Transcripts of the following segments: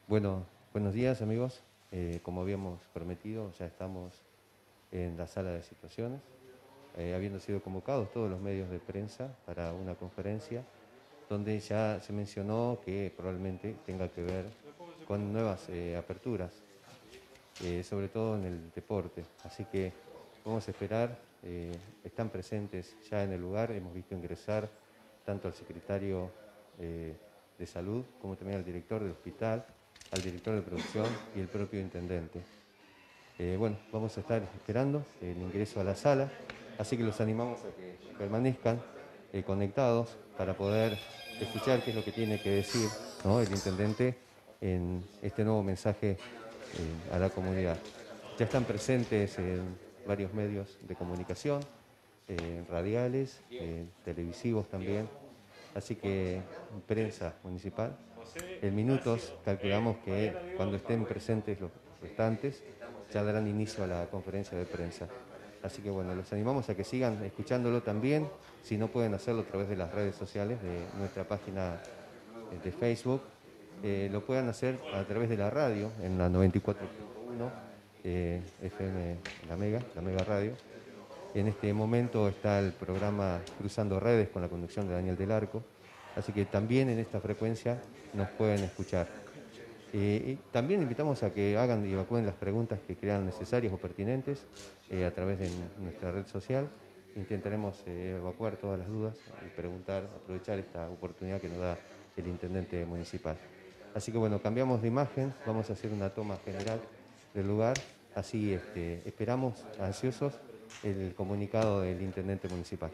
Bueno, buenos días amigos. Como habíamos prometido, ya estamos en la sala de situaciones, habiendo sido convocados todos los medios de prensa para una conferencia donde ya se mencionó que probablemente tenga que ver con nuevas aperturas, sobre todo en el deporte. Así que vamos a esperar, están presentes ya en el lugar, hemos visto ingresar tanto al secretario de Salud como también al director del hospital, al director de producción y el propio intendente. Bueno, vamos a estar esperando el ingreso a la sala, así que los animamos a que permanezcan conectados para poder escuchar qué es lo que tiene que decir, ¿no?, el intendente en este nuevo mensaje a la comunidad. Ya están presentes en varios medios de comunicación, radiales, televisivos también, así que prensa municipal. En minutos calculamos que cuando estén presentes los restantes ya darán inicio a la conferencia de prensa. Así que bueno, los animamos a que sigan escuchándolo también, si no pueden hacerlo a través de las redes sociales de nuestra página de Facebook, lo puedan hacer a través de la radio en la 94.1 FM La Mega Radio. En este momento está el programa Cruzando Redes con la conducción de Daniel del Arco, así que también en esta frecuencia nos pueden escuchar. Y también invitamos a que hagan y evacúen las preguntas que crean necesarias o pertinentes a través de nuestra red social. Intentaremos evacuar todas las dudas y preguntar, aprovechar esta oportunidad que nos da el intendente municipal. Así que bueno, cambiamos de imagen, vamos a hacer una toma general del lugar, así esperamos ansiosos el comunicado del intendente municipal.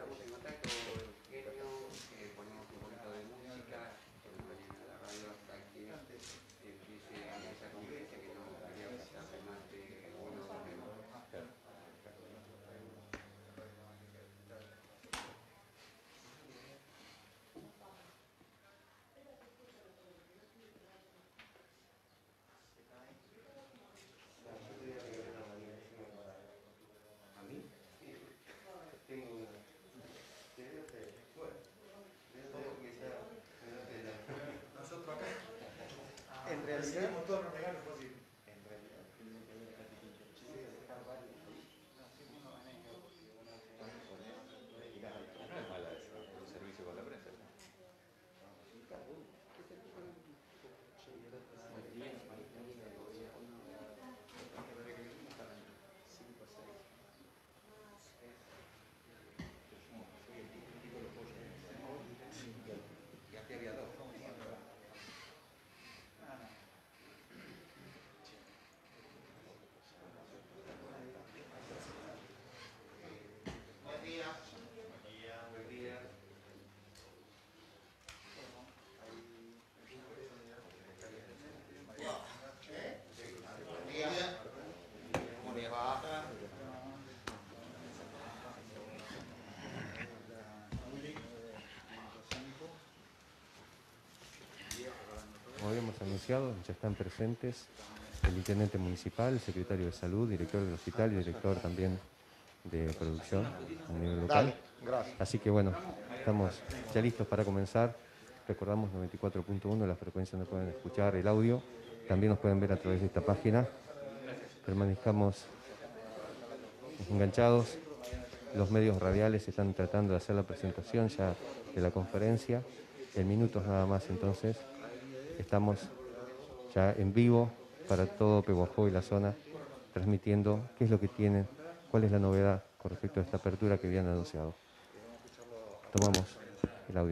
En realidad, todos los regalos posibles. Como habíamos anunciado, ya están presentes el intendente municipal, el secretario de Salud, director del hospital y director también de producción a nivel local. Gracias. Así que bueno, estamos ya listos para comenzar. Recordamos 94.1, la frecuencia donde pueden escuchar el audio. También nos pueden ver a través de esta página. Permanezcamos enganchados. Los medios radiales están tratando de hacer la presentación ya de la conferencia. En minutos nada más entonces. Estamos ya en vivo para todo Pehuajó y la zona, transmitiendo qué es lo que tienen, cuál es la novedad con respecto a esta apertura que habían anunciado. Tomamos el audio.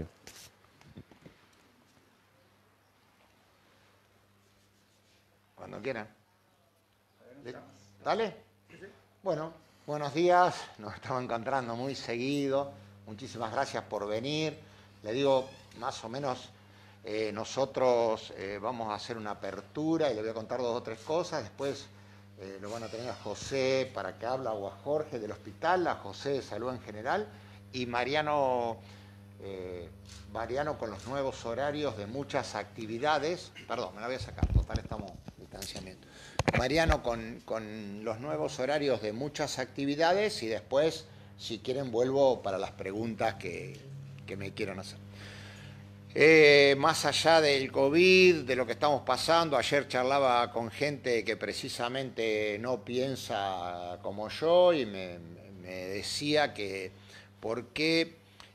Cuando quieran. ¿Dale? Bueno, buenos días. Nos estamos encontrando muy seguido. Muchísimas gracias por venir. Le digo, más o menos, nosotros vamos a hacer una apertura y le voy a contar 2 o 3 cosas. Después lo van a tener a José para que hable, o a Jorge del hospital, a José de salud en general, y Mariano con los nuevos horarios de muchas actividades. Perdón, me la voy a sacar, total estamos en distanciamiento. Mariano con los nuevos horarios de muchas actividades, y después, si quieren, vuelvo para las preguntas que me quieran hacer. Más allá del COVID, de lo que estamos pasando, ayer charlaba con gente que precisamente no piensa como yo y me decía que por qué,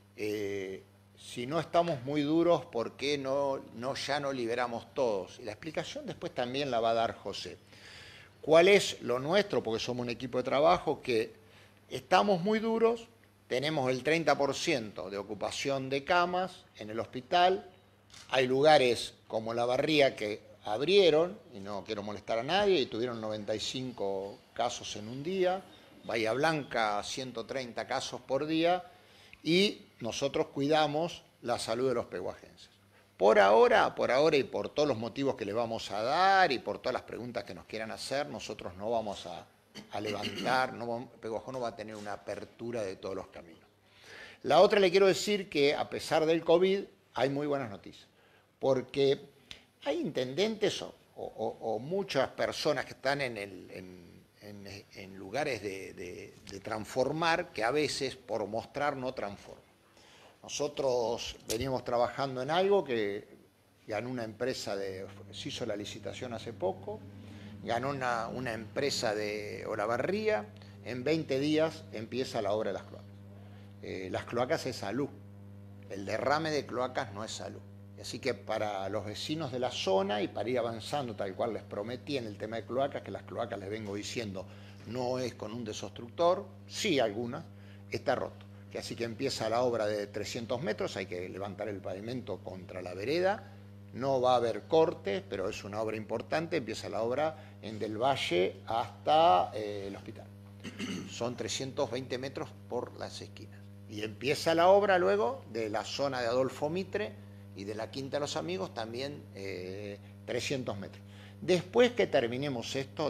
si no estamos muy duros, por qué ya no liberamos todos. Y la explicación después también la va a dar José. ¿Cuál es lo nuestro? Porque somos un equipo de trabajo que estamos muy duros. Tenemos el 30% de ocupación de camas en el hospital. Hay lugares como La Barría que abrieron, y no quiero molestar a nadie, y tuvieron 95 casos en un día. Bahía Blanca, 130 casos por día. Y nosotros cuidamos la salud de los pehuajenses. Por ahora y por todos los motivos que le vamos a dar y por todas las preguntas que nos quieran hacer, nosotros no vamos a levantar, Pehuajó no va a tener una apertura de todos los caminos. La otra le quiero decir que a pesar del COVID hay muy buenas noticias, porque hay intendentes o muchas personas que están en lugares de transformar que a veces por mostrar no transforman. Nosotros veníamos trabajando en algo que ganó una empresa se hizo la licitación hace poco, ganó una empresa de Olavarría, en 20 días empieza la obra de las cloacas. Las cloacas es salud, el derrame de cloacas no es salud. Así que para los vecinos de la zona y para ir avanzando tal cual les prometí en el tema de cloacas, que las cloacas les vengo diciendo no es con un desobstructor, sí algunas, está roto. Así que empieza la obra de 300 metros, hay que levantar el pavimento contra la vereda, no va a haber cortes, pero es una obra importante, empieza la obra en Del Valle hasta el hospital. Son 320 metros por las esquinas. Y empieza la obra luego de la zona de Adolfo Mitre y de la Quinta de los Amigos también 300 metros. Después que terminemos esto,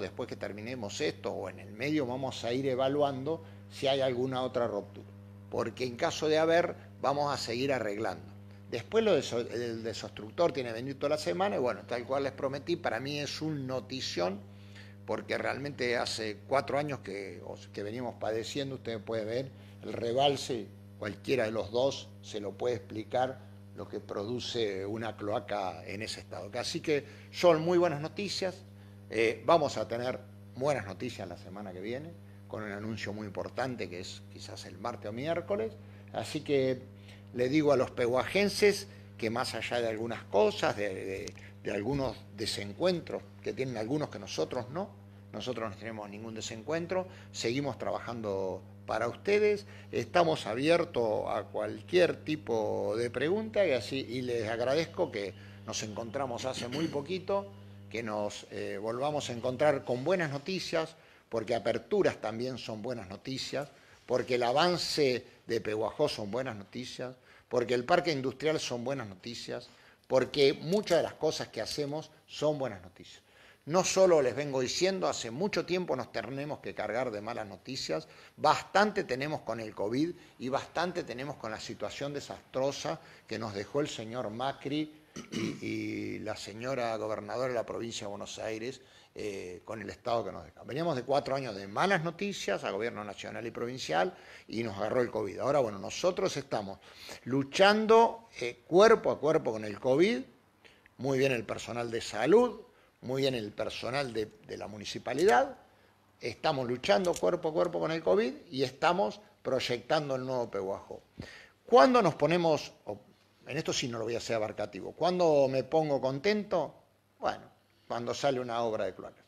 o en el medio vamos a ir evaluando si hay alguna otra ruptura. Porque en caso de haber, vamos a seguir arreglando. Después el desobstructor tiene que venir toda la semana y bueno, tal cual les prometí, para mí es un notición, porque realmente hace 4 años que venimos padeciendo, usted puede ver el rebalse, cualquiera de los dos se lo puede explicar lo que produce una cloaca en ese estado. Así que son muy buenas noticias, vamos a tener buenas noticias la semana que viene, con un anuncio muy importante que es quizás el martes o miércoles, así que le digo a los pehuajenses que más allá de algunas cosas, de algunos desencuentros que tienen algunos que nosotros no tenemos ningún desencuentro, seguimos trabajando para ustedes, estamos abiertos a cualquier tipo de pregunta y les agradezco que nos encontramos hace muy poquito, que nos volvamos a encontrar con buenas noticias, porque aperturas también son buenas noticias, porque el avance de Pehuajó son buenas noticias, porque el parque industrial son buenas noticias, porque muchas de las cosas que hacemos son buenas noticias. No solo les vengo diciendo, hace mucho tiempo nos tenemos que cargar de malas noticias, bastante tenemos con el COVID y bastante tenemos con la situación desastrosa que nos dejó el señor Macri y la señora gobernadora de la provincia de Buenos Aires, con el estado que nos dejó. Veníamos de 4 años de malas noticias a gobierno nacional y provincial y nos agarró el COVID. Ahora, bueno, nosotros estamos luchando cuerpo a cuerpo con el COVID, muy bien el personal de salud, muy bien el personal de la municipalidad, estamos luchando cuerpo a cuerpo con el COVID y estamos proyectando el nuevo Pehuajó. ¿Cuándo nos ponemos, en esto sí no lo voy a hacer abarcativo, cuándo me pongo contento? Bueno, cuando sale una obra de cloacas,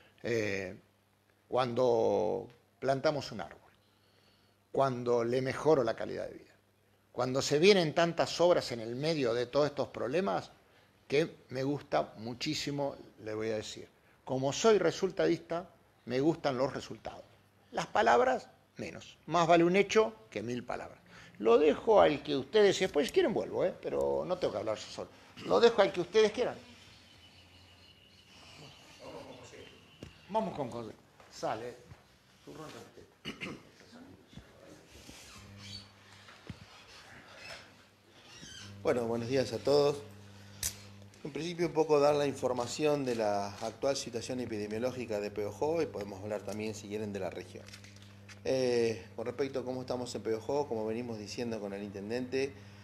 cuando plantamos un árbol, cuando le mejoro la calidad de vida, cuando se vienen tantas obras en el medio de todos estos problemas, que me gusta muchísimo, le voy a decir. Como soy resultadista, me gustan los resultados. Las palabras, menos. Más vale un hecho que 1000 palabras. Lo dejo al que ustedes, si después quieren vuelvo, pero no tengo que hablar yo solo. Lo dejo al que ustedes quieran. Vamos con José. Sale. Bueno, buenos días a todos. En principio un poco dar la información de la actual situación epidemiológica de Pehuajó y podemos hablar también, si quieren, de la región. Con respecto a cómo estamos en Pehuajó, como venimos diciendo con el intendente,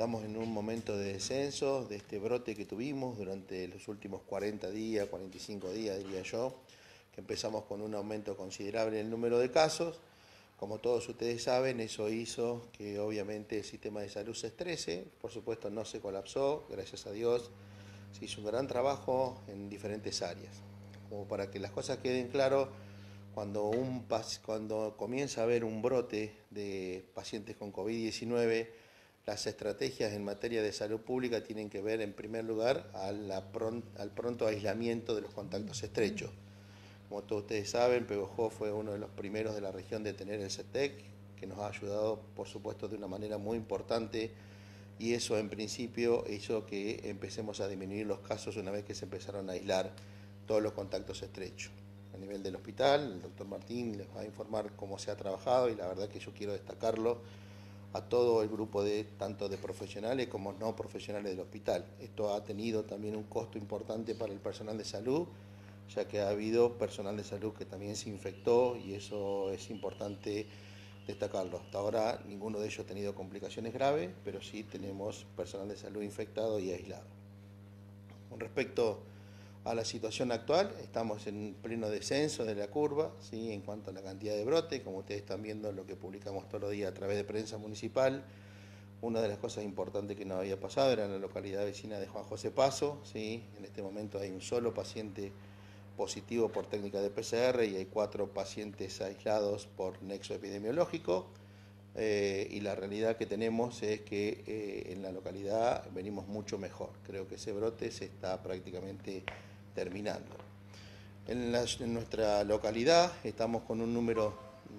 estamos en un momento de descenso de este brote que tuvimos durante los últimos 40 días, 45 días diría yo, que empezamos con un aumento considerable en el número de casos. Como todos ustedes saben, eso hizo que obviamente el sistema de salud se estrese, por supuesto no se colapsó, gracias a Dios, se hizo un gran trabajo en diferentes áreas. Como para que las cosas queden claras, cuando comienza a haber un brote de pacientes con COVID-19, las estrategias en materia de salud pública tienen que ver en primer lugar al pronto aislamiento de los contactos estrechos. Como todos ustedes saben, Pehuajó fue uno de los primeros de la región de tener el CETEC, que nos ha ayudado, por supuesto, de una manera muy importante, y eso en principio hizo que empecemos a disminuir los casos una vez que se empezaron a aislar todos los contactos estrechos. A nivel del hospital, el doctor Martín les va a informar cómo se ha trabajado, y la verdad que yo quiero destacarlo a todo el grupo tanto de profesionales como no profesionales del hospital. Esto ha tenido también un costo importante para el personal de salud, ya que ha habido personal de salud que también se infectó, y eso es importante destacarlo. Hasta ahora ninguno de ellos ha tenido complicaciones graves, pero sí tenemos personal de salud infectado y aislado. Con respecto a la situación actual, estamos en pleno descenso de la curva, ¿sí? En cuanto a la cantidad de brote, como ustedes están viendo lo que publicamos todos los días a través de prensa municipal. Una de las cosas importantes que nos había pasado era en la localidad vecina de Juan José Paso, ¿sí? En este momento hay un solo paciente positivo por técnica de PCR y hay 4 pacientes aislados por nexo epidemiológico, y la realidad que tenemos es que en la localidad venimos mucho mejor. Creo que ese brote se está prácticamente terminando. En nuestra localidad estamos con un número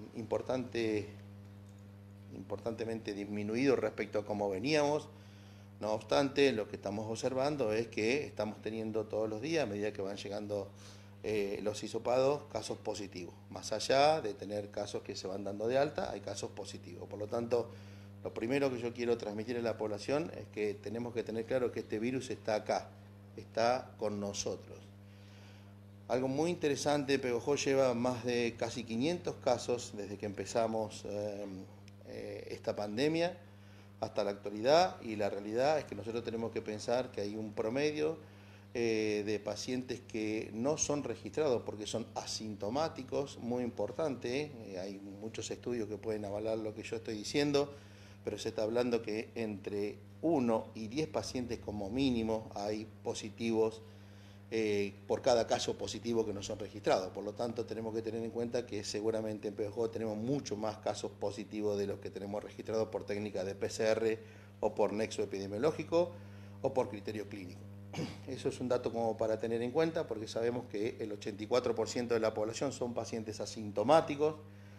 importantemente disminuido respecto a cómo veníamos. No obstante, lo que estamos observando es que estamos teniendo todos los días, a medida que van llegando los hisopados, casos positivos. Más allá de tener casos que se van dando de alta, hay casos positivos. Por lo tanto, lo primero que yo quiero transmitir a la población es que tenemos que tener claro que este virus está acá, está con nosotros. Algo muy interesante, Pehuajó lleva más de casi 500 casos desde que empezamos esta pandemia hasta la actualidad, y la realidad es que nosotros tenemos que pensar que hay un promedio de pacientes que no son registrados porque son asintomáticos, muy importante. Hay muchos estudios que pueden avalar lo que yo estoy diciendo, pero se está hablando que entre 1 y 10 pacientes como mínimo hay positivos por cada caso positivo que no son registrados. Por lo tanto, tenemos que tener en cuenta que seguramente en Pehuajó tenemos mucho más casos positivos de los que tenemos registrados por técnica de PCR o por nexo epidemiológico o por criterio clínico. Eso es un dato como para tener en cuenta, porque sabemos que el 84% de la población son pacientes asintomáticos,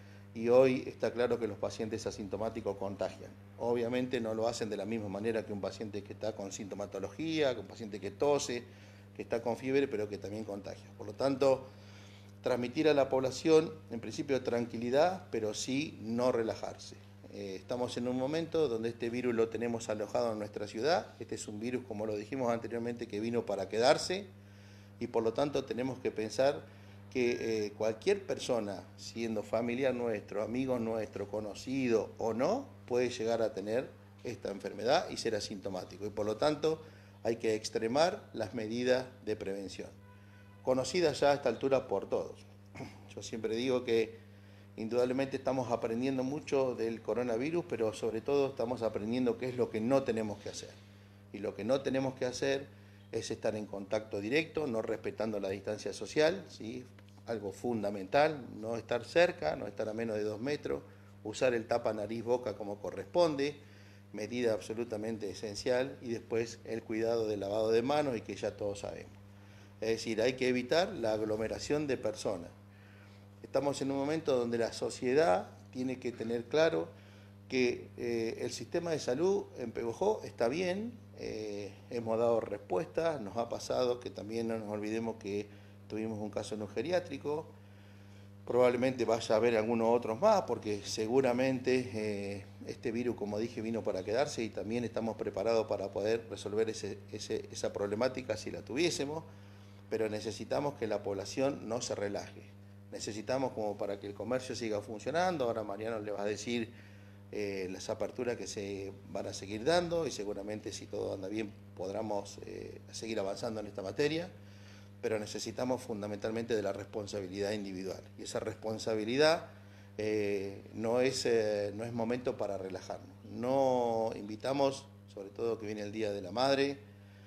y hoy está claro que los pacientes asintomáticos contagian. Obviamente no lo hacen de la misma manera que un paciente que está con sintomatología, que un paciente que tose, que está con fiebre, pero que también contagia. Por lo tanto, transmitir a la población, en principio, tranquilidad, pero sí no relajarse. Estamos en un momento donde este virus lo tenemos alojado en nuestra ciudad. Este es un virus, como lo dijimos anteriormente, que vino para quedarse, y por lo tanto tenemos que pensar que cualquier persona, siendo familiar nuestro, amigo nuestro, conocido o no, puede llegar a tener esta enfermedad y ser asintomático. Y por lo tanto hay que extremar las medidas de prevención, conocidas ya a esta altura por todos. Yo siempre digo que indudablemente estamos aprendiendo mucho del coronavirus, pero sobre todo estamos aprendiendo qué es lo que no tenemos que hacer. Y lo que no tenemos que hacer es estar en contacto directo, no respetando la distancia social, ¿sí? Algo fundamental, no estar cerca, no estar a menos de 2 metros, usar el tapa nariz-boca como corresponde, medida absolutamente esencial, y después el cuidado del lavado de manos, y que ya todos sabemos. Es decir, hay que evitar la aglomeración de personas. Estamos en un momento donde la sociedad tiene que tener claro que el sistema de salud en Pehuajó está bien, hemos dado respuestas, nos ha pasado que también no nos olvidemos que tuvimos un caso en un geriátrico, probablemente vaya a haber algunos otros más, porque seguramente este virus, como dije, vino para quedarse, y también estamos preparados para poder resolver esa problemática si la tuviésemos, pero necesitamos que la población no se relaje. Necesitamos como para que el comercio siga funcionando. Ahora Mariano le va a decir las aperturas que se van a seguir dando y seguramente si todo anda bien podamos seguir avanzando en esta materia, pero necesitamos fundamentalmente de la responsabilidad individual y esa responsabilidad no es momento para relajarnos. No invitamos, sobre todo que viene el Día de la Madre,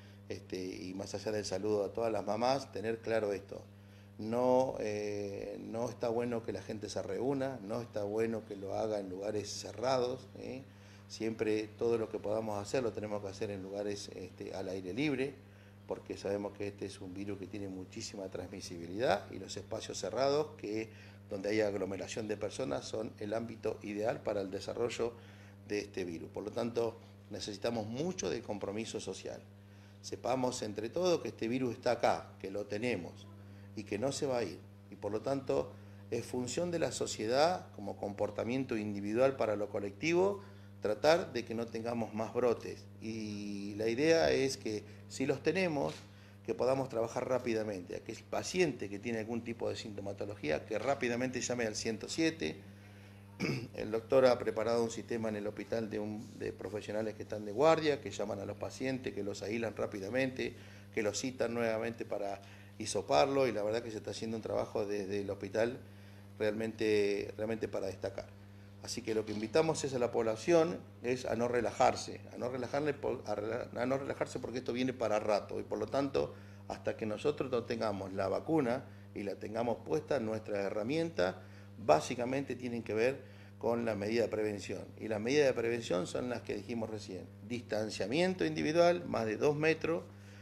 y más allá del saludo a todas las mamás, tener claro esto. No está bueno que la gente se reúna, no está bueno que lo haga en lugares cerrados. Siempre todo lo que podamos hacer lo tenemos que hacer en lugares al aire libre, porque sabemos que este es un virus que tiene muchísima transmisibilidad y los espacios cerrados, donde hay aglomeración de personas, son el ámbito ideal para el desarrollo de este virus. Por lo tanto, necesitamos mucho de compromiso social. Sepamos entre todos que este virus está acá, que lo tenemos y que no se va a ir. Y por lo tanto, es función de la sociedad, como comportamiento individual para lo colectivo, tratar de que no tengamos más brotes. Y la idea es que si los tenemos, que podamos trabajar rápidamente. Aquel paciente que tiene algún tipo de sintomatología, que rápidamente llame al 107. El doctor ha preparado un sistema en el hospital de profesionales que están de guardia, que llaman a los pacientes, que los aíslan rápidamente, que los citan nuevamente para hisoparlo, y la verdad que se está haciendo un trabajo desde el hospital realmente para destacar. Así que lo que invitamos es a la población es a no relajarse, a no relajarse porque esto viene para rato y por lo tanto hasta que nosotros no tengamos la vacuna y la tengamos puesta, nuestras herramientas básicamente tienen que ver con la medida de prevención. Y las medidas de prevención son las que dijimos recién. Distanciamiento individual, más de 2 metros,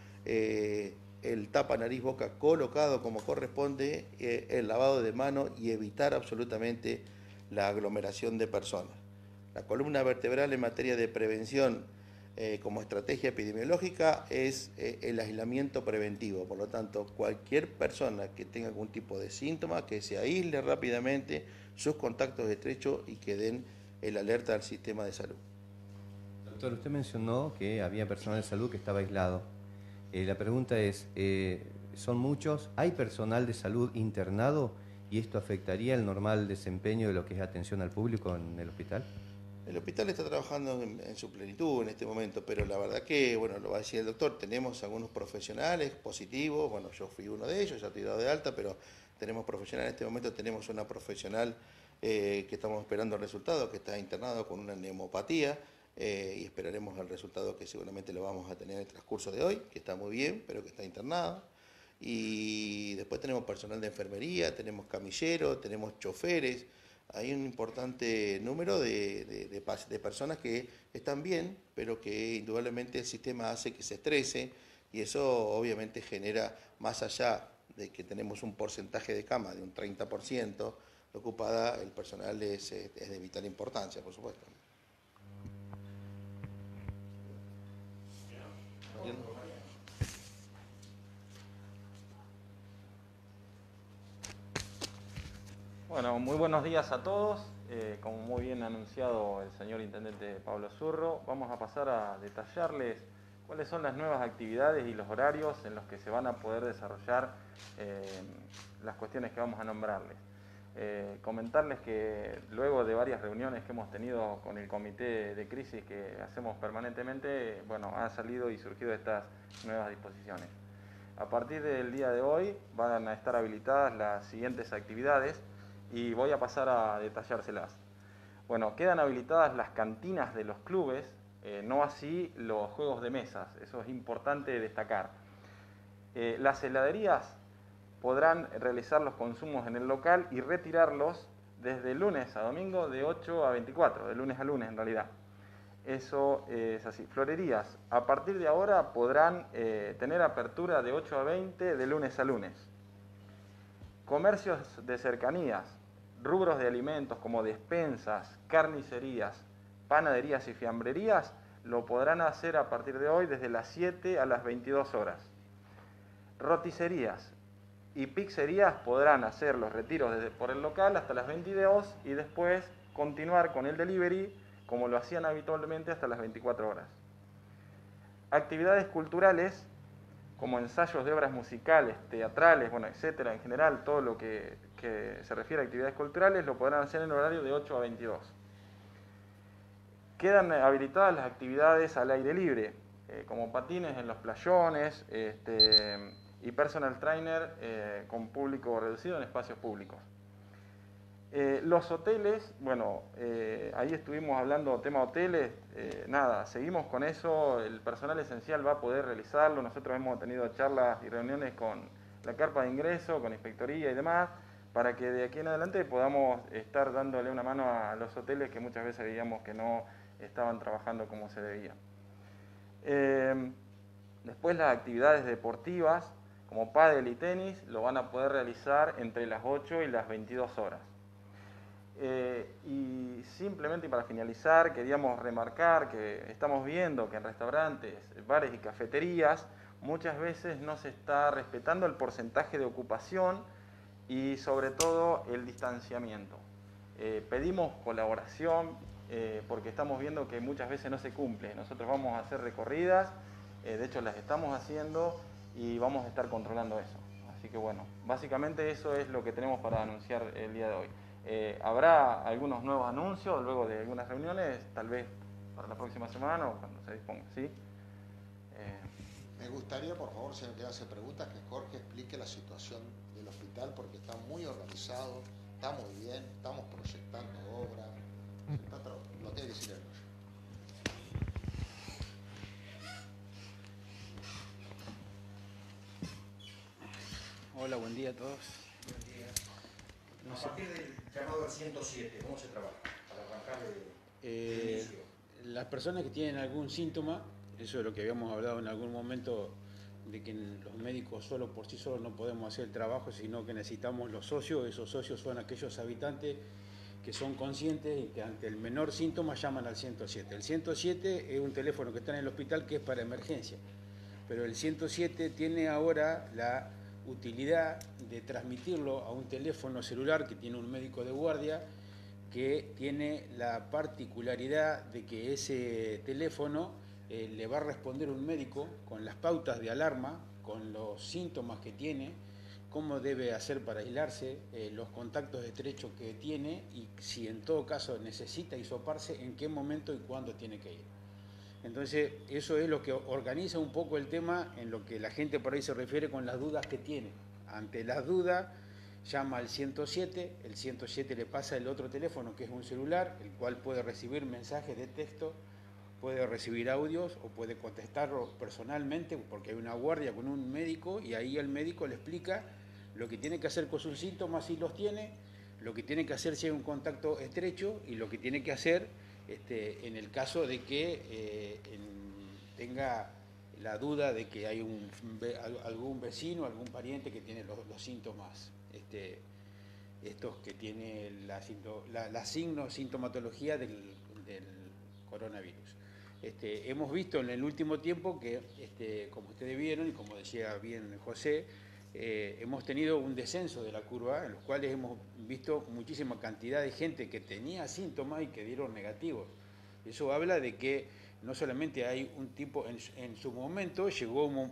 el tapa nariz boca colocado como corresponde, el lavado de manos y evitar absolutamente la aglomeración de personas. La columna vertebral en materia de prevención como estrategia epidemiológica es el aislamiento preventivo. Por lo tanto, cualquier persona que tenga algún tipo de síntoma, que se aísle rápidamente sus contactos estrechos y que den el alerta al sistema de salud. Doctor, usted mencionó que había personal de salud que estaba aislado. La pregunta es, ¿son muchos? ¿Hay personal de salud internado y esto afectaría el normal desempeño de lo que es atención al público en el hospital? El hospital está trabajando en su plenitud en este momento, pero la verdad que, bueno, lo va a decir el doctor, tenemos algunos profesionales positivos, bueno, yo fui uno de ellos, ya estoy dado de alta, pero tenemos profesionales, en este momento tenemos una profesional que estamos esperando el resultado, que está internado con una neumopatía, y esperaremos el resultado que seguramente lo vamos a tener en el transcurso de hoy, que está muy bien, pero que está internado. Y después tenemos personal de enfermería, tenemos camilleros, tenemos choferes. Hay un importante número de personas que están bien, pero que indudablemente el sistema hace que se estrese y eso obviamente genera, más allá de que tenemos un porcentaje de cama de un 30% ocupada, el personal es de vital importancia, por supuesto. Bueno, muy buenos días a todos. Como muy bien ha anunciado el señor Intendente Pablo Zurro, vamos a pasar a detallarles cuáles son las nuevas actividades y los horarios en los que se van a poder desarrollar las cuestiones que vamos a nombrarles. Comentarles que luego de varias reuniones que hemos tenido con el comité de crisis que hacemos permanentemente, bueno, han salido y surgido estas nuevas disposiciones. A partir del día de hoy van a estar habilitadas las siguientes actividades y voy a pasar a detallárselas. Bueno, quedan habilitadas las cantinas de los clubes, no así los juegos de mesas, eso es importante destacar. Las heladerías podrán realizar los consumos en el local y retirarlos desde lunes a domingo de 8 a 24, de lunes a lunes en realidad. Eso es así. Florerías, a partir de ahora podrán tener apertura de 8 a 20 de lunes a lunes. Comercios de cercanías, rubros de alimentos como despensas, carnicerías, panaderías y fiambrerías, lo podrán hacer a partir de hoy desde las 7 a las 22 horas. Roticerías y pizzerías podrán hacer los retiros por el local hasta las 22 y después continuar con el delivery como lo hacían habitualmente hasta las 24 horas. Actividades culturales como ensayos de obras musicales, teatrales, bueno, etcétera, en general todo lo que se refiere a actividades culturales lo podrán hacer en horario de 8 a 22. quedan habilitadas las actividades al aire libre, como patines en los playones y personal trainer con público reducido en espacios públicos. Los hoteles, bueno, ahí estuvimos hablando tema hoteles, nada, seguimos con eso, el personal esencial va a poder realizarlo, nosotros hemos tenido charlas y reuniones con la carpa de ingreso, con inspectoría y demás, para que de aquí en adelante podamos estar dándole una mano a los hoteles que muchas veces veíamos que no estaban trabajando como se debía. Después las actividades deportivas, como pádel y tenis, lo van a poder realizar entre las 8 y las 22 horas. Y simplemente para finalizar, queríamos remarcar que estamos viendo que en restaurantes, bares y cafeterías muchas veces no se está respetando el porcentaje de ocupación y sobre todo el distanciamiento. Pedimos colaboración porque estamos viendo que muchas veces no se cumple. Nosotros vamos a hacer recorridas, de hecho las estamos haciendo y vamos a estar controlando eso. Así que bueno, básicamente eso es lo que tenemos para anunciar el día de hoy. Habrá algunos nuevos anuncios luego de algunas reuniones, tal vez para la próxima semana o cuando se disponga, ¿sí? Me gustaría, por favor, si alguien hace preguntas, que Jorge explique la situación del hospital, porque está muy organizado, está muy bien, estamos proyectando obras, lo tiene que decir él. Hola, buen día a todos. Buen día. A partir del llamado al 107, ¿cómo se trabaja para arrancar el inicio? Las personas que tienen algún síntoma, eso es lo que habíamos hablado en algún momento, de que los médicos solo por sí solos no podemos hacer el trabajo, sino que necesitamos los socios. Esos socios son aquellos habitantes que son conscientes y que ante el menor síntoma llaman al 107. El 107 es un teléfono que está en el hospital que es para emergencia, pero el 107 tiene ahora la utilidad de transmitirlo a un teléfono celular que tiene un médico de guardia, que tiene la particularidad de que ese teléfono le va a responder un médico con las pautas de alarma, con los síntomas que tiene, cómo debe hacer para aislarse, los contactos estrechos que tiene y si en todo caso necesita hisoparse, en qué momento y cuándo tiene que ir. Entonces, eso es lo que organiza un poco el tema en lo que la gente por ahí se refiere con las dudas que tiene. Ante las dudas, llama al 107, el 107 le pasa el otro teléfono que es un celular, el cual puede recibir mensajes de texto, puede recibir audios o puede contestarlo personalmente porque hay una guardia con un médico y ahí el médico le explica lo que tiene que hacer con sus síntomas si los tiene, lo que tiene que hacer si hay un contacto estrecho y lo que tiene que hacer en el caso de que tenga la duda de que hay algún vecino, algún pariente que tiene los síntomas, estos que tiene la sintomatología del coronavirus. Hemos visto en el último tiempo que, como ustedes vieron y como decía bien José, hemos tenido un descenso de la curva, en los cuales hemos visto muchísima cantidad de gente que tenía síntomas y que dieron negativos. Eso habla de que no solamente hay un tipo, en su momento llegó un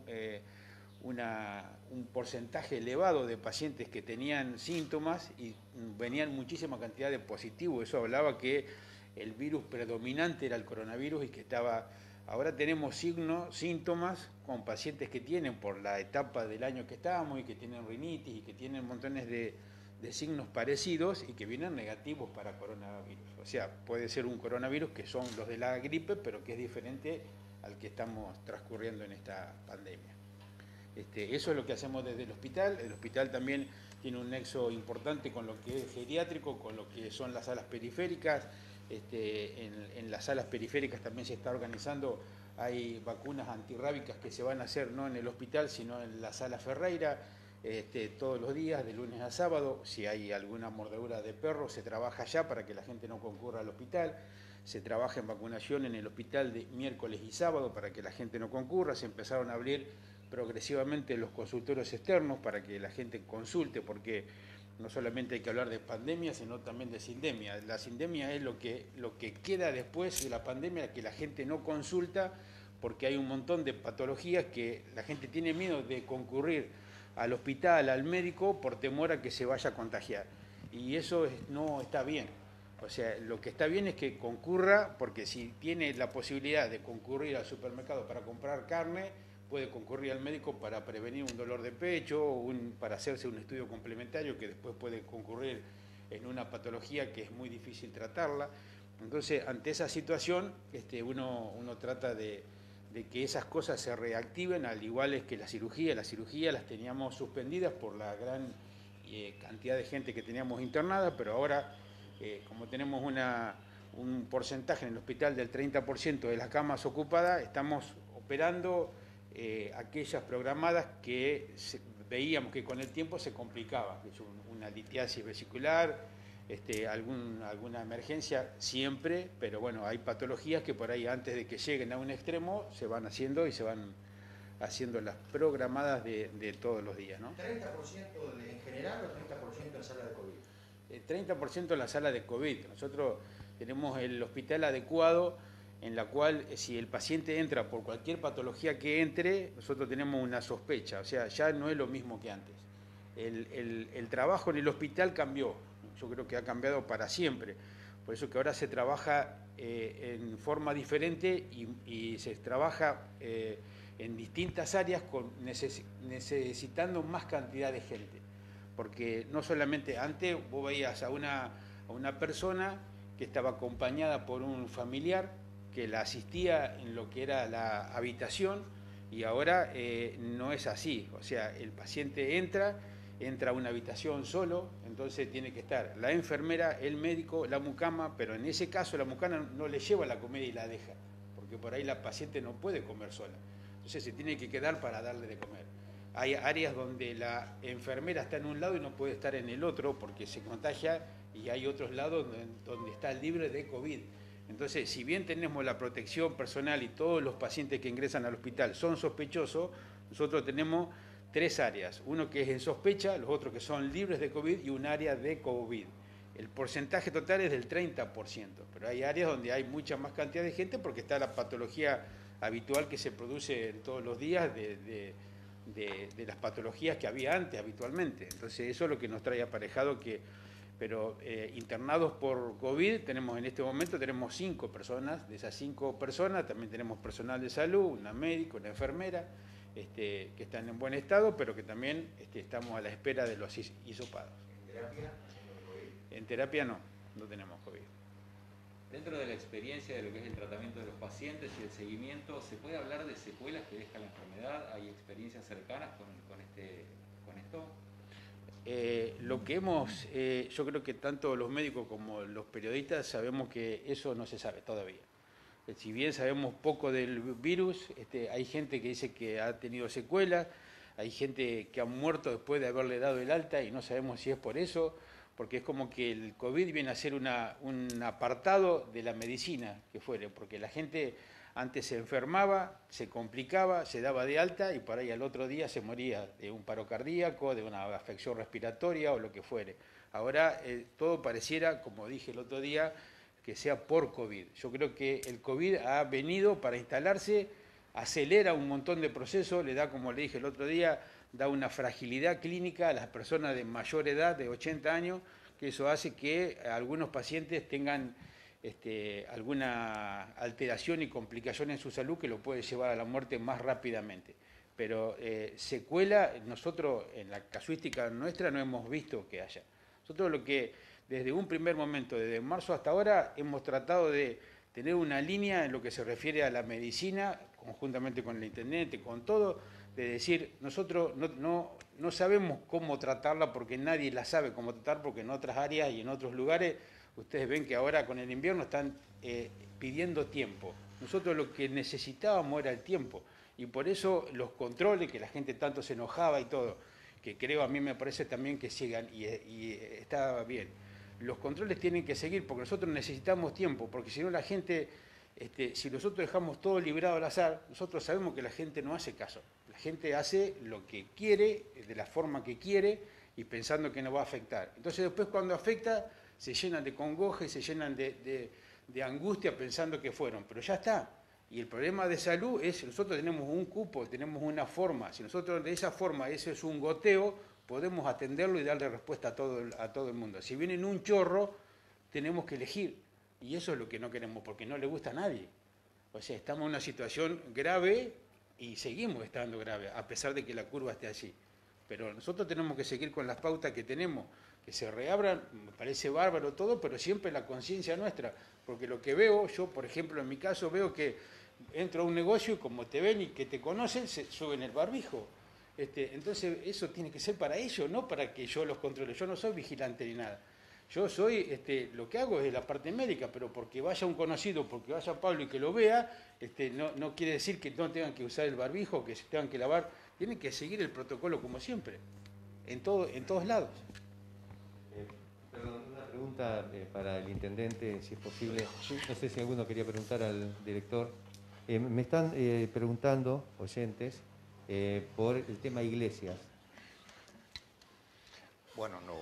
porcentaje elevado de pacientes que tenían síntomas y venían muchísima cantidad de positivos. Eso hablaba que el virus predominante era el coronavirus y que estaba... Ahora tenemos síntomas con pacientes que tienen por la etapa del año que estamos y que tienen rinitis y que tienen montones de signos parecidos y que vienen negativos para coronavirus. O sea, puede ser un coronavirus que son los de la gripe, pero que es diferente al que estamos transcurriendo en esta pandemia. Eso es lo que hacemos desde el hospital. El hospital también tiene un nexo importante con lo que es geriátrico, con lo que son las salas periféricas. En las salas periféricas también se está organizando, hay vacunas antirrábicas que se van a hacer no en el hospital, sino en la sala Ferreira, todos los días, de lunes a sábado. Si hay alguna mordedura de perro, se trabaja allá para que la gente no concurra al hospital. Se trabaja en vacunación en el hospital de miércoles y sábado para que la gente no concurra. Se empezaron a abrir progresivamente los consultorios externos para que la gente consulte, porque no solamente hay que hablar de pandemia, sino también de sindemia. La sindemia es lo que queda después de la pandemia, que la gente no consulta porque hay un montón de patologías que la gente tiene miedo de concurrir al hospital, al médico, por temor a que se vaya a contagiar. Y eso no está bien. O sea, lo que está bien es que concurra, porque si tiene la posibilidad de concurrir al supermercado para comprar carne, puede concurrir al médico para prevenir un dolor de pecho, para hacerse un estudio complementario que después puede concurrir en una patología que es muy difícil tratarla. Entonces, ante esa situación, uno trata de que esas cosas se reactiven, al igual es que la cirugía las teníamos suspendidas por la gran cantidad de gente que teníamos internada, pero ahora, como tenemos un porcentaje en el hospital del 30% de las camas ocupadas, estamos operando aquellas programadas que veíamos que con el tiempo se complicaba, que es una litiasis vesicular, alguna emergencia siempre, pero bueno, hay patologías que por ahí antes de que lleguen a un extremo se van haciendo y se van haciendo las programadas de todos los días, ¿no? ¿30% en general o 30% en sala de COVID? 30% en la sala de COVID. Nosotros tenemos el hospital adecuado en la cual si el paciente entra por cualquier patología que entre, nosotros tenemos una sospecha, o sea, ya no es lo mismo que antes. El trabajo en el hospital cambió, yo creo que ha cambiado para siempre, por eso que ahora se trabaja en forma diferente y se trabaja en distintas áreas necesitando más cantidad de gente, porque no solamente antes vos veías a una persona que estaba acompañada por un familiar que la asistía en lo que era la habitación y ahora no es así, o sea, el paciente entra a una habitación solo, entonces tiene que estar la enfermera, el médico, la mucama, pero en ese caso la mucama no le lleva la comida y la deja, porque por ahí la paciente no puede comer sola, entonces se tiene que quedar para darle de comer. Hay áreas donde la enfermera está en un lado y no puede estar en el otro porque se contagia, y hay otros lados donde está libre de COVID. Entonces, si bien tenemos la protección personal y todos los pacientes que ingresan al hospital son sospechosos, nosotros tenemos 3 áreas, uno que es en sospecha, los otros que son libres de COVID y un área de COVID. El porcentaje total es del 30%, pero hay áreas donde hay mucha más cantidad de gente porque está la patología habitual que se produce todos los días de las patologías que había antes habitualmente. Entonces eso es lo que nos trae aparejado pero internados por COVID en este momento tenemos 5 personas, de esas 5 personas también tenemos personal de salud, una médica, una enfermera, que están en buen estado, pero que también estamos a la espera de los hisopados. ¿En terapia? En terapia no tenemos COVID. Dentro de la experiencia de lo que es el tratamiento de los pacientes y el seguimiento, ¿se puede hablar de secuelas que deja la enfermedad? ¿Hay experiencias cercanas con esto? Lo que yo creo que tanto los médicos como los periodistas sabemos que eso no se sabe todavía. Si bien sabemos poco del virus, hay gente que dice que ha tenido secuelas, hay gente que ha muerto después de haberle dado el alta y no sabemos si es por eso, porque es como que el COVID viene a ser un apartado de la medicina que fuere, porque la gente antes se enfermaba, se complicaba, se daba de alta y por ahí al otro día se moría de un paro cardíaco, de una afección respiratoria o lo que fuere. Ahora todo pareciera, como dije el otro día, que sea por COVID. Yo creo que el COVID ha venido para instalarse, acelera un montón de procesos, le da, como le dije el otro día, da una fragilidad clínica a las personas de mayor edad, de 80 años, que eso hace que algunos pacientes tengan alguna alteración y complicación en su salud que lo puede llevar a la muerte más rápidamente. Pero secuela, nosotros en la casuística nuestra no hemos visto que haya. Nosotros lo que desde un primer momento, desde marzo hasta ahora, hemos tratado de tener una línea en lo que se refiere a la medicina, conjuntamente con el intendente, con todo, de decir, nosotros no sabemos cómo tratarla porque nadie la sabe cómo tratar, porque en otras áreas y en otros lugares, ustedes ven que ahora con el invierno están pidiendo tiempo. Nosotros lo que necesitábamos era el tiempo, y por eso los controles, que la gente tanto se enojaba y todo, que creo a mí me parece también que sigan, y está bien. Los controles tienen que seguir porque nosotros necesitamos tiempo, porque si no la gente, si nosotros dejamos todo librado al azar, nosotros sabemos que la gente no hace caso. La gente hace lo que quiere, de la forma que quiere y pensando que no va a afectar. Entonces después cuando afecta se llenan de congoja y se llenan de angustia pensando que fueron, pero ya está. Y el problema de salud es, nosotros tenemos un cupo, tenemos una forma, si nosotros de esa forma, eso es un goteo, podemos atenderlo y darle respuesta a todo el mundo. Si viene en un chorro, tenemos que elegir. Y eso es lo que no queremos, porque no le gusta a nadie. O sea, estamos en una situación grave y seguimos estando grave, a pesar de que la curva esté allí. Pero nosotros tenemos que seguir con las pautas que tenemos, que se reabran, me parece bárbaro todo, pero siempre la conciencia nuestra. Porque lo que veo, yo por ejemplo en mi caso veo que entro a un negocio y como te ven y que te conocen, se suben el barbijo. Entonces eso tiene que ser para ellos, no para que yo los controle. Yo no soy vigilante ni nada. Yo soy, lo que hago es la parte médica, pero porque vaya un conocido, porque vaya Pablo y que lo vea, no quiere decir que no tengan que usar el barbijo, que se tengan que lavar. Tienen que seguir el protocolo como siempre, en todos lados. Perdón, una pregunta para el intendente, si es posible. No sé si alguno quería preguntar al director. Me están preguntando, oyentes, por el tema iglesias. Bueno, no,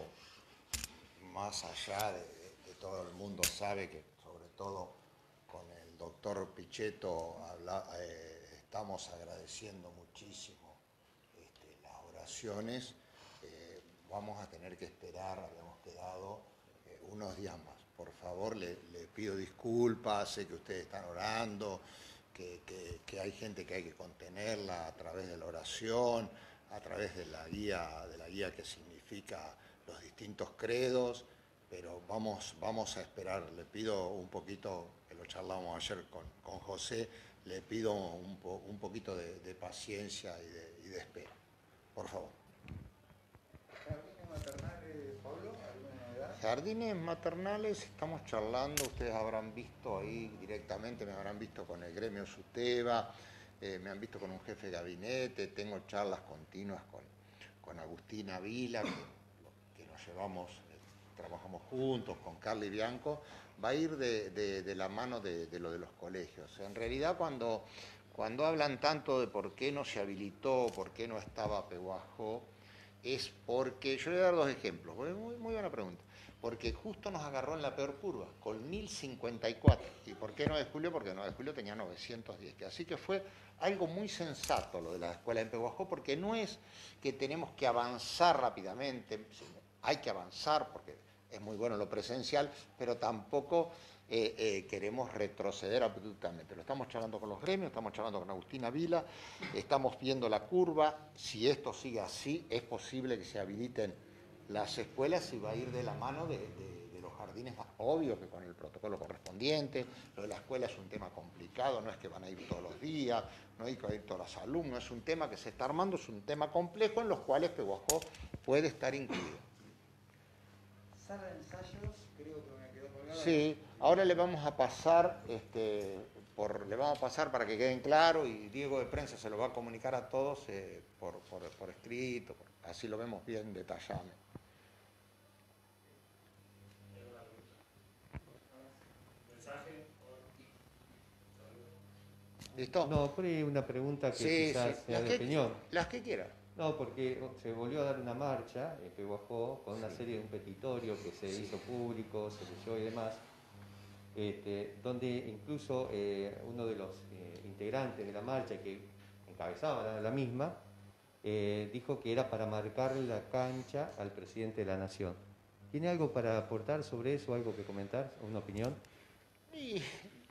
más allá de todo el mundo sabe que, sobre todo con el doctor Pichetto, estamos agradeciendo muchísimo las oraciones. Vamos a tener que esperar, habíamos quedado unos días más. Por favor, le pido disculpas, sé que ustedes están orando, que hay gente que hay que contenerla a través de la oración, a través de la guía que significa los distintos credos, pero vamos a esperar. Le pido un poquito, que lo charlamos ayer con José, le pido un poquito de paciencia y de espera. Por favor. ¿Jardines maternales, Pablo? ¿Alguna novedad? Jardines maternales, estamos charlando, ustedes habrán visto ahí directamente, me habrán visto con el gremio SUTEBA, me han visto con un jefe de gabinete, tengo charlas continuas con Agustina Vila, que nos llevamos, trabajamos juntos, con Carly Bianco, va a ir de la mano de lo de los colegios. En realidad cuando hablan tanto de por qué no se habilitó, por qué no estaba Pehuajó, es porque, yo le voy a dar dos ejemplos, muy, muy buena pregunta, porque justo nos agarró en la peor curva, con 1054. ¿Y por qué 9 de julio? Porque 9 de julio tenía 910. Así que fue algo muy sensato lo de la escuela en Pehuajó, porque no es que tenemos que avanzar rápidamente, hay que avanzar porque es muy bueno lo presencial, pero tampoco queremos retroceder abruptamente. Lo estamos charlando con los gremios, estamos charlando con Agustina Vila, estamos viendo la curva. Si esto sigue así, es posible que se habiliten las escuelas y va a ir de la mano de los jardines, más obvio que con el protocolo correspondiente. Lo de la escuela es un tema complicado, no es que van a ir todos los días, no hay que ir todos los alumnos, es un tema que se está armando, es un tema complejo en los cuales Pehuajó puede estar incluido. Sala de ensayos, creo que me quedó colgado. Sí, ahora le vamos a pasar, para que queden claros, y Diego de Prensa se lo va a comunicar a todos por escrito, así lo vemos bien detallado. ¿Listo? No, por ahí una pregunta que quizás sea de opinión. Las que quiera. No, porque se volvió a dar una marcha en Pehuajó con una serie de un petitorio que se hizo público, se leyó y demás, donde incluso uno de los integrantes de la marcha que encabezaba la misma, dijo que era para marcarle la cancha al presidente de la Nación. ¿Tiene algo para aportar sobre eso, algo que comentar, una opinión? Y,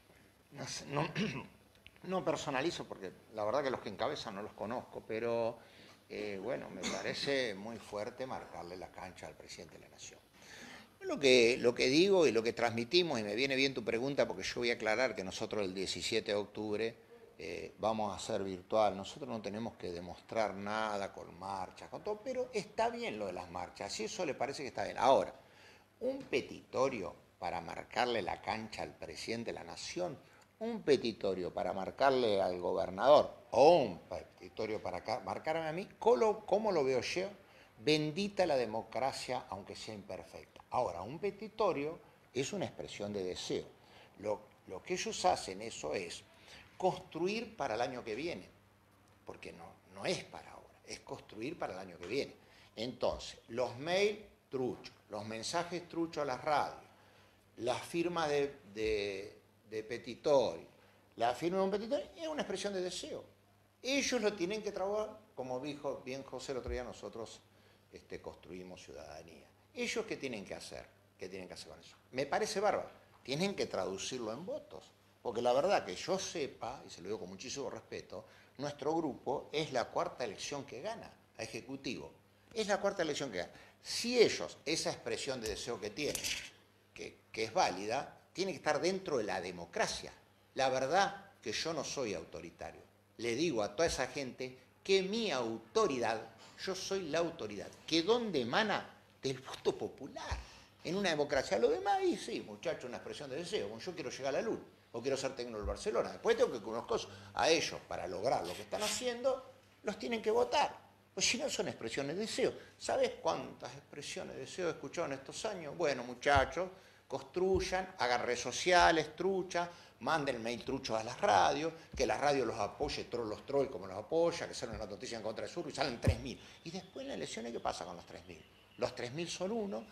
no personalizo, porque la verdad que los que encabezan no los conozco, pero bueno, me parece muy fuerte marcarle la cancha al presidente de la Nación. Lo que digo y lo que transmitimos, y me viene bien tu pregunta, porque yo voy a aclarar que nosotros el 17 de octubre vamos a hacer virtual. Nosotros no tenemos que demostrar nada con marchas, con todo, pero está bien lo de las marchas, si eso le parece que está bien. Ahora, un petitorio para marcarle la cancha al presidente de la Nación, un petitorio para marcarle al gobernador o un petitorio para marcarme a mí, ¿cómo lo veo yo? Bendita la democracia, aunque sea imperfecta. Ahora, un petitorio es una expresión de deseo. Lo que ellos hacen, eso es construir para el año que viene, porque no es para ahora, es construir para el año que viene. Entonces, los mails truchos, los mensajes truchos a las radios, las firmas de petitorio, la firma de un petitorio es una expresión de deseo. Ellos lo tienen que trabajar, como dijo bien José el otro día, nosotros construimos ciudadanía. ¿Ellos qué tienen que hacer? ¿Qué tienen que hacer con eso? Me parece bárbaro. Tienen que traducirlo en votos. Porque la verdad que yo sepa, y se lo digo con muchísimo respeto, nuestro grupo es la cuarta elección que gana a Ejecutivo. Es la cuarta elección que gana. Si ellos, esa expresión de deseo que tienen, que es válida, tiene que estar dentro de la democracia. La verdad que yo no soy autoritario. Le digo a toda esa gente que mi autoridad, yo soy la autoridad, que donde emana del voto popular. En una democracia lo demás, y sí, muchachos, una expresión de deseo. Bueno, yo quiero llegar a la luz, o quiero ser técnico del Barcelona. Después tengo que conocer a ellos para lograr lo que están haciendo, los tienen que votar. Pues si no son expresiones de deseo. ¿Sabes cuántas expresiones de deseo he escuchado en estos años? Bueno, muchachos, construyan, hagan redes sociales, truchas, manden mail truchos a las radios, que la radio los apoye, los trolls como los apoya, que salen una noticia en contra de Surro y salen 3.000. Y después en las elecciones, ¿qué pasa con los 3.000? Los 3.000 son uno,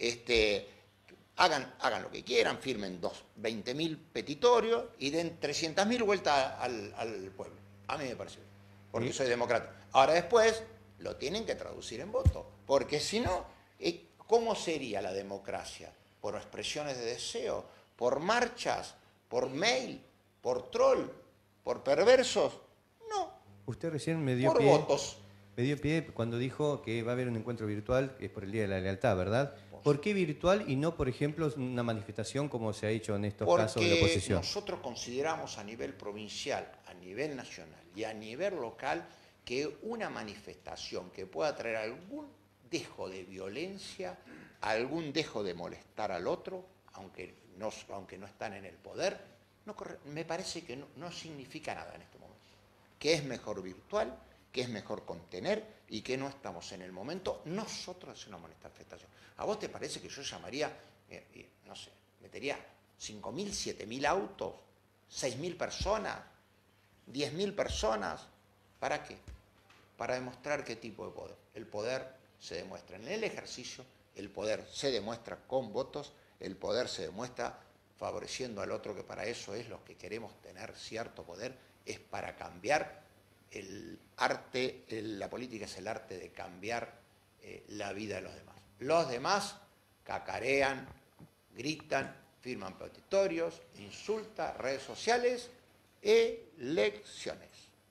hagan lo que quieran, firmen 20.000 petitorios y den 300.000 vueltas al pueblo. A mí me parece bien, porque soy demócrata. Ahora después lo tienen que traducir en voto, porque si no, ¿cómo sería la democracia? ¿Por expresiones de deseo? ¿Por marchas? ¿Por mail? ¿Por troll? ¿Por perversos? No. Usted recién me dio por pie, votos. me dio pie cuando dijo que va a haber un encuentro virtual, que es por el Día de la Lealtad, ¿verdad? ¿Por qué virtual y no, por ejemplo, una manifestación como se ha hecho en estos casos de la oposición? Porque nosotros consideramos a nivel provincial, a nivel nacional y a nivel local que una manifestación que pueda traer algún dejo de violencia, algún dejo de molestar al otro, aunque no están en el poder, me parece que no significa nada en este momento. Que es mejor virtual, que es mejor contener y que no estamos en el momento nosotros hacer una manifestación. ¿A vos te parece que yo llamaría, no sé, metería 5.000, 7.000 autos, 6.000 personas, 10.000 personas? ¿Para qué? Para demostrar qué tipo de poder. El poder se demuestra en el ejercicio, el poder se demuestra con votos, el poder se demuestra favoreciendo al otro, que para eso es lo que queremos tener cierto poder, es para cambiar el arte, la política es el arte de cambiar la vida de los demás. Los demás cacarean, gritan, firman petitorios, insultan, redes sociales, elecciones.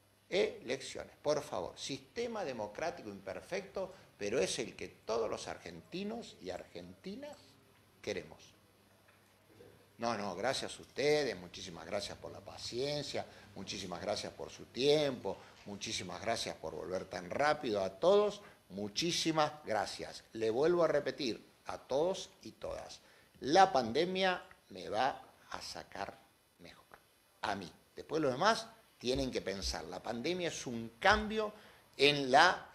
Por favor, sistema democrático imperfecto, pero es el que todos los argentinos y argentinas queremos. No, gracias a ustedes, muchísimas gracias por la paciencia, muchísimas gracias por su tiempo, muchísimas gracias por volver tan rápido a todos, muchísimas gracias. Le vuelvo a repetir a todos y todas, la pandemia me va a sacar mejor, a mí. Después los demás tienen que pensar, la pandemia es un cambio en la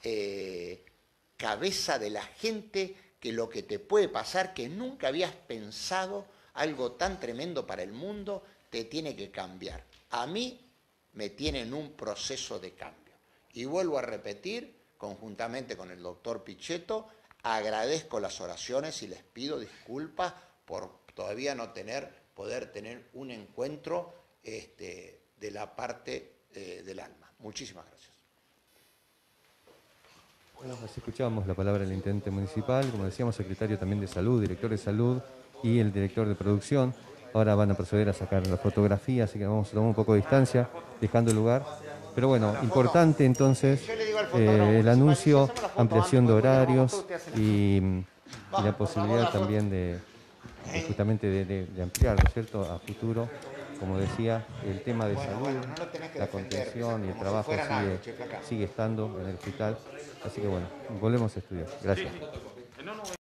cabeza de la gente, que lo que te puede pasar, que nunca habías pensado, algo tan tremendo para el mundo, te tiene que cambiar. A mí me tiene en un proceso de cambio. Y vuelvo a repetir, conjuntamente con el doctor Pichetto, agradezco las oraciones y les pido disculpas por todavía no poder tener un encuentro de la parte del alma. Muchísimas gracias. Bueno, así escuchábamos la palabra del intendente municipal, como decíamos, secretario también de salud, director de salud y el director de producción. Ahora van a proceder a sacar la fotografía, así que vamos a tomar un poco de distancia, dejando el lugar. Pero bueno, importante entonces el anuncio, ampliación de horarios y la posibilidad también de justamente de ampliar, ¿no es cierto?, a futuro. Como decía, el tema de salud, la contención y el trabajo sigue estando en el hospital. Así que bueno, volvemos a estudiar. Gracias.